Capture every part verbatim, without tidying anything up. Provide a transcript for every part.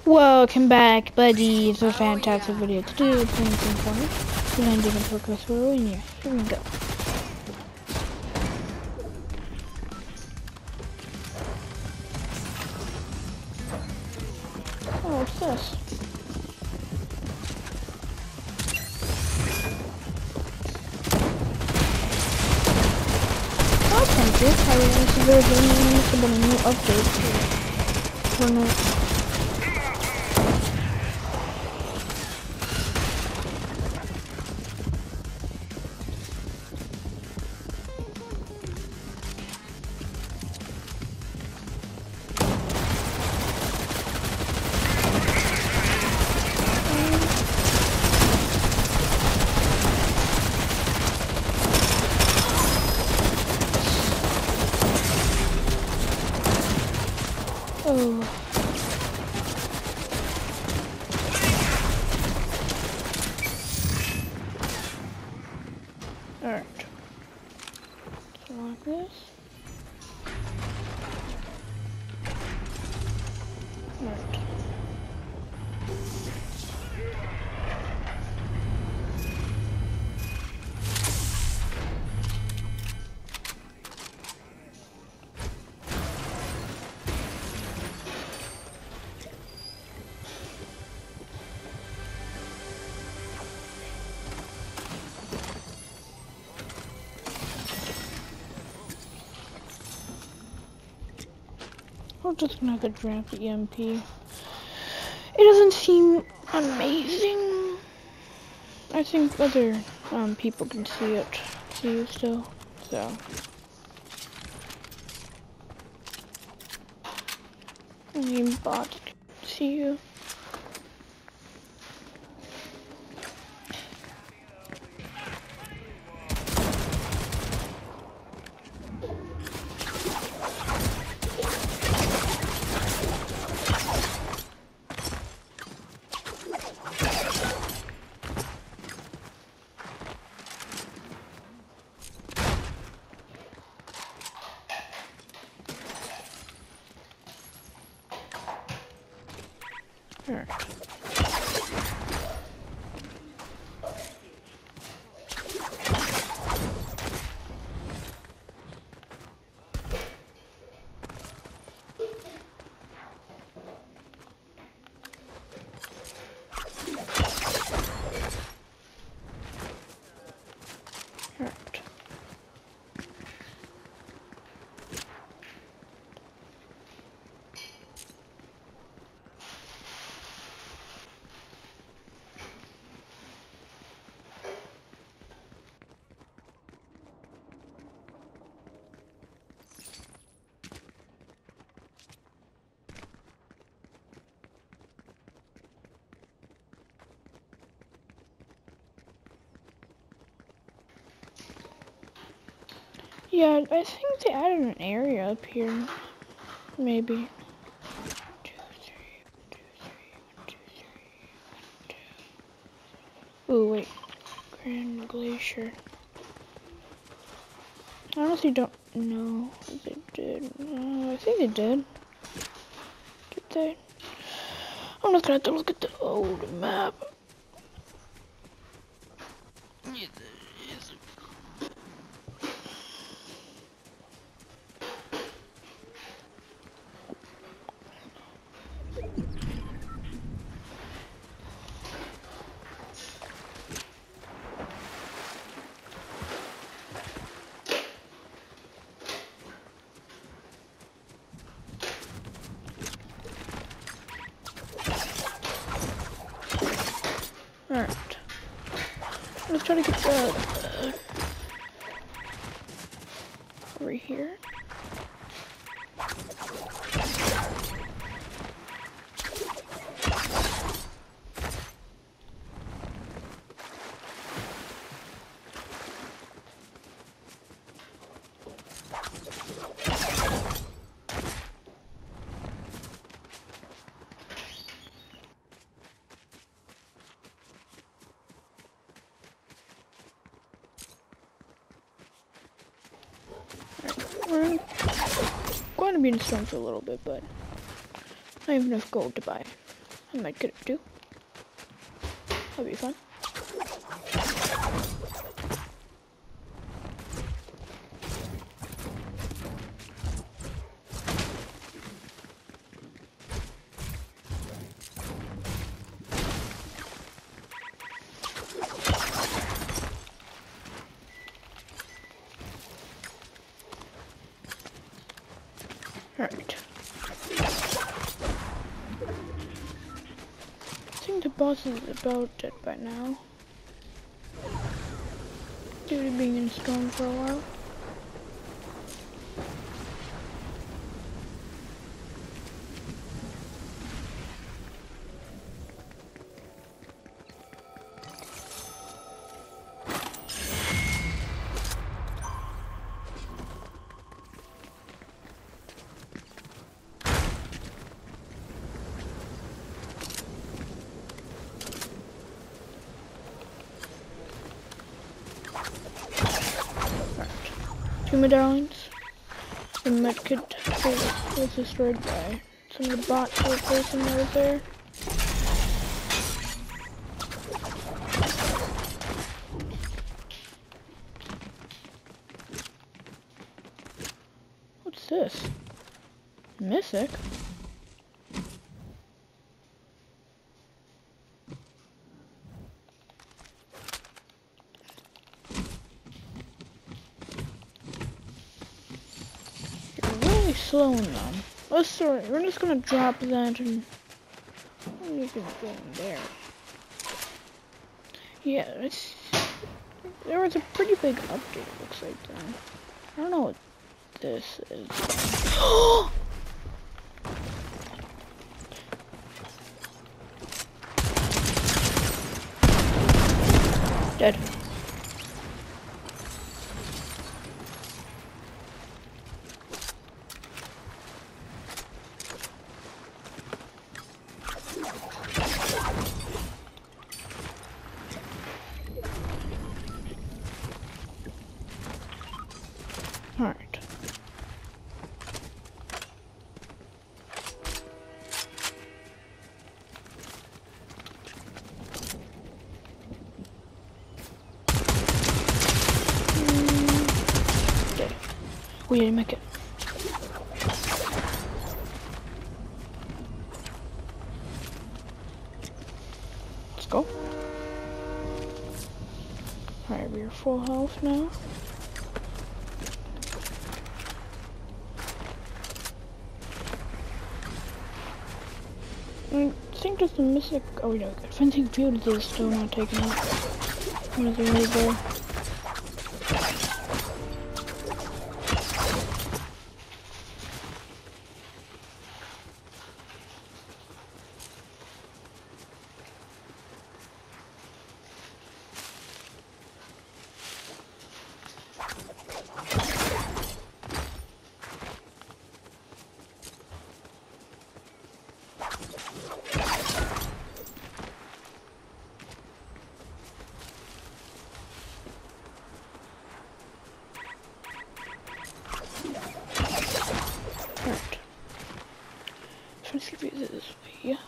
Welcome back, buddy. It's a fantastic oh, yeah. video to do. It's playing some corner. Landing into a crossbow in here. Here we go. Oh, what's this? Oh, thank you. I realized there was a new update for now. Oh. Alright. So like this. Alright. I'm just gonna have to drop the E M P. It doesn't seem amazing. I think other um, people can see it, see you still, so. I mean, bots can see you. Alright. Alright. Yeah, I think they added an area up here. Maybe. Two, three, one, two, three, one, two, three, one, two. Ooh, wait. Grand Glacier. I honestly don't know if they did. Uh, I think they did. Did they? I'm just gonna have to look at the old map. Alright. Let's try to get that uh, over here. We're going to be in the storm for a little bit, but I have enough gold to buy. I might get it too. That'd be fun. Alright. I think the boss is about dead by now. Due to being in storm for a while. Two medallions. The medkit was destroyed by some of the bots or person that was there. What's this? Mythic? Slowing them. Let's sorry, we're just gonna drop that and you can go in there. Yeah, it's there was a pretty big update, it looks like then. I don't know what this is. Dead. Alright. Mm. Okay. We didn't make it. Let's go. Alright, we're full health now. I think there's a mystic. Oh, we don't. Fencing field is still not taken out. What is it right there? Let's see if it's this way.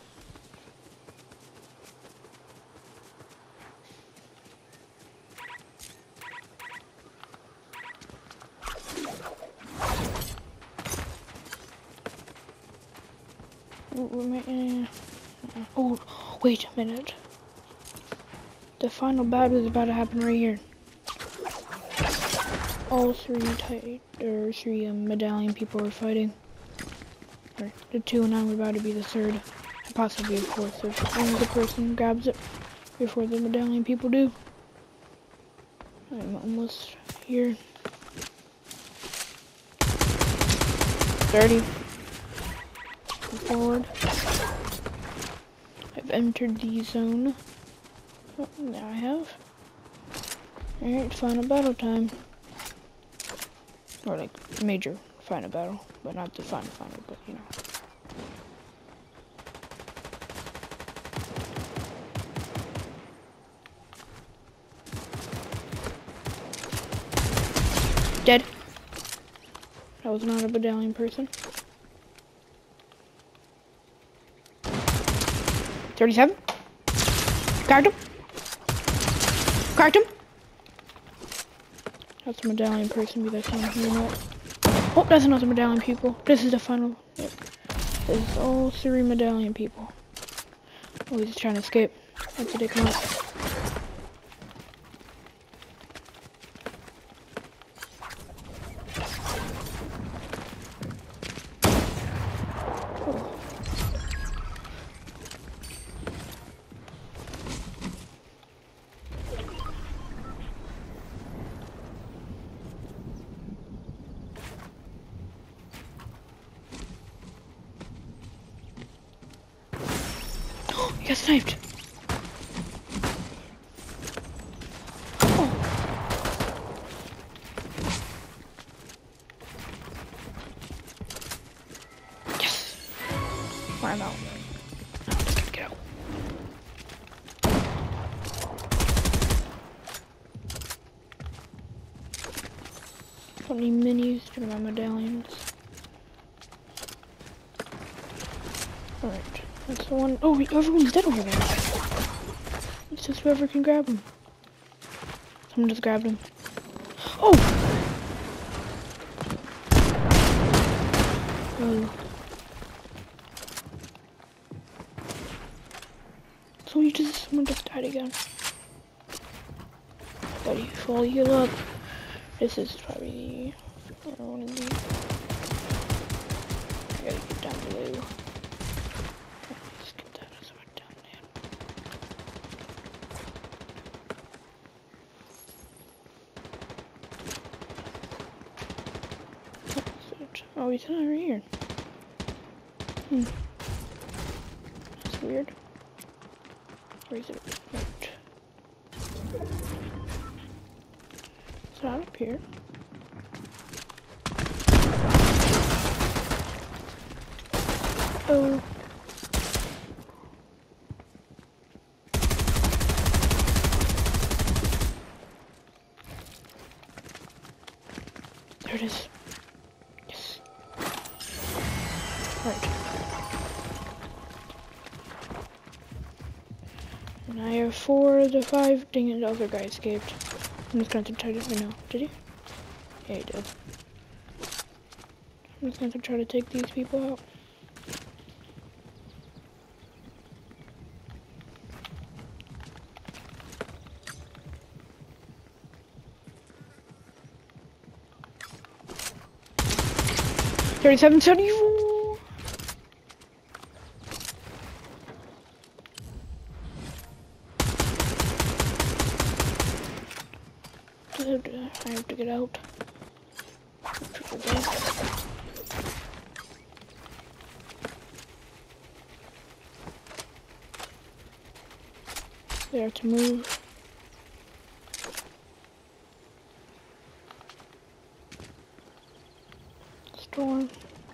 Oh, wait a minute. The final battle is about to happen right here. All three tight or three um, medallion people are fighting. Or the two and I'm about to be the third, and possibly a fourth if only the person grabs it before the medallion people do. I'm almost here. thirty. Forward. I've entered the zone. Oh, now I have. Alright, final battle time. Or like major final battle, but not the final final, but you know. Dead. That was not a medallion person. thirty-seven. Cracked him. Cracked him. That's a medallion person. Be that one. You know what? Oh, that's another medallion people. This is the final. Yep. This is all three medallion people. Oh, he's trying to escape. That's what they come up. He got sniped. Oh. Yes. I'm out. No, just gotta get out. Don't need minis to my medallions. Alright. That's the one. Oh, everyone's dead over there. It's just whoever can grab him. Someone just grabbed him. Oh! Oh. So you just, someone just died again. Gotta full heal up. This is probably one of these. I gotta get down below. Oh, he's not right here. Hmm. That's weird. Where is it? Right. It's not up here. Oh. There it is. Right. And I have four of the five. Dang it, the other guy escaped. I'm just going to try to. I know. Did he? Yeah, he did. I'm just going to try to take these people out. Thirty-seven, seventy-four. I have to get out. There to move. Storm.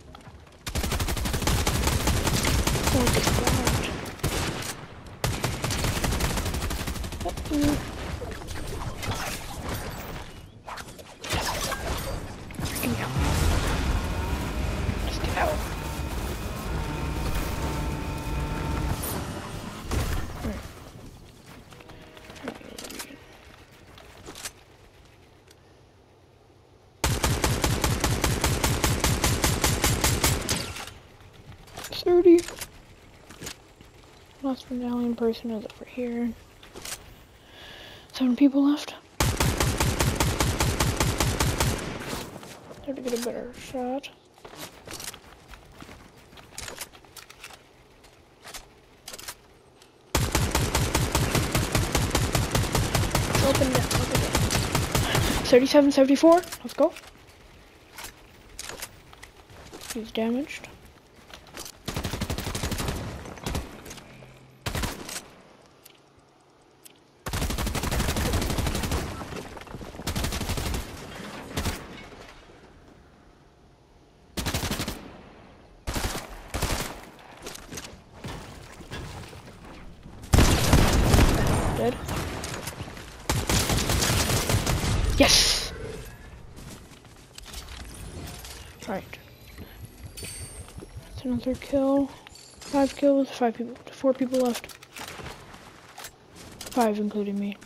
Oh, get that. Uh-oh. thirty. Last medallion person is over here. Seven people left. Have to get a better shot. Open it, open it. thirty-seven, seventy-four. Let's go. He's damaged. Dead. Yes! Right. That's another kill. Five kills, five people, four people left. Five, including me.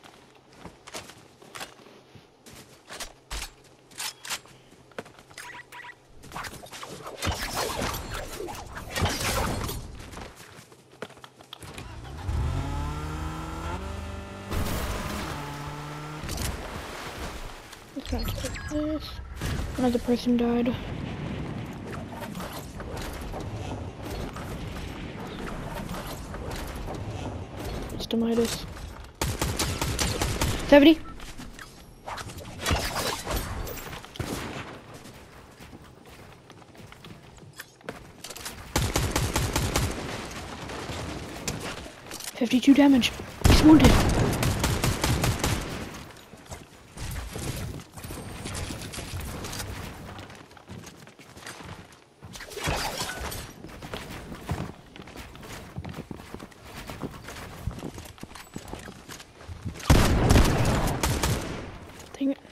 Let's not take this. Another person died. It's Demitis. seventy. fifty-two damage. He's wounded. Dang it.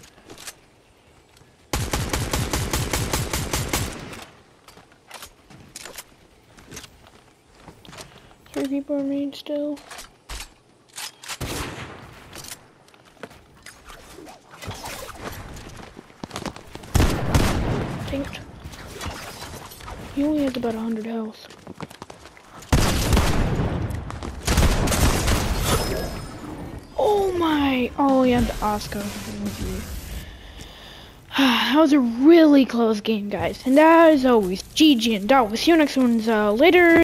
Three people remain still. Dang it. He only has about a hundred health. Oh my! Oh yeah, the Oscar. That was a really close game, guys. And as always, G G and Dot. We'll see you next one's uh, later.